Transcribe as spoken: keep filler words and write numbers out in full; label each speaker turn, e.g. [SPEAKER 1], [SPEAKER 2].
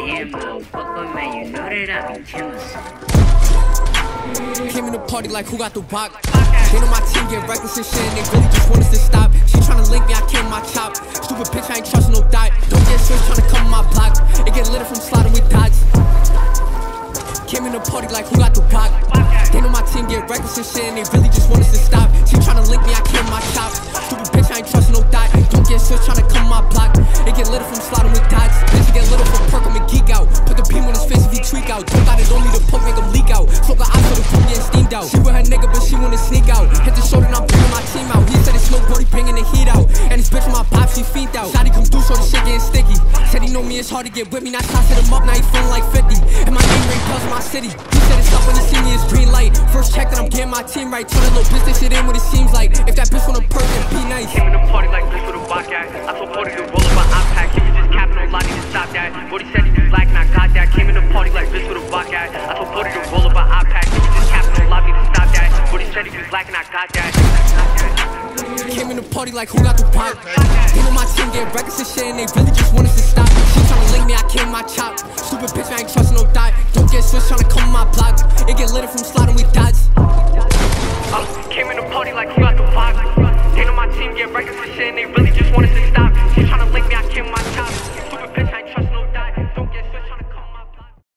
[SPEAKER 1] Damn, motherfucker, man, you know that I be jealous.
[SPEAKER 2] Came in the party like who got the Wock. They know my team get reckless and shit and they really just want us to stop. She tryna link me, I came my chop. Stupid bitch, I ain't trustin' no dot. Don't get switched tryna come on my block. It get lit from sliding with dots. Came in the party like who got the Wock. They know my team get reckless and shit and they really just want us to stop. She tryna link me, I came my chop. Stupid bitch, I ain't trustin' no dot. Don't get switched tryna come on my block. It get lit from sliding with dots. Bitch, get lit for perk, I'ma geek out. Put the beam on his face if he tweak out. Don't got it on me to poke, make him leak out. So got eyes for the food getting steamed out. She with her nigga, but she wanna sneak out. Hit the shoulder and I'm bringing my team out. He said it's snowboard, he bringing the heat out. And this bitch with my pop, she feet out. Shotty come through, so the shit getting sticky. Said he know me, it's hard to get with me. Now shots hit him up, now he feeling like fifty. And my name ring plus my city. He said it's up when he see me, it's green light. First check that I'm getting my team right. Turn a little bitch, this shit in what it seems like. If that bitch wanna perk, then be nice.
[SPEAKER 3] Came in the party like bitch with a Wock at. I told Forty to roll up my iPad. He was just capping no lie, need to stop that. Forty said he was black and I got that. Came in the party like bitch with a Wock at. I told Forty to roll up my iPad. He was just capping no lie, need to stop that. Forty said he was black and I got that.
[SPEAKER 2] Came in the party like who got the Wock. They know my team get reckless and shit and they really just want us to stop. She tryna link me, I came my chop. Stupid bitch, I ain't trustin' no dot. Don't get switched tryna come on my block. It get lit from sliding with dots.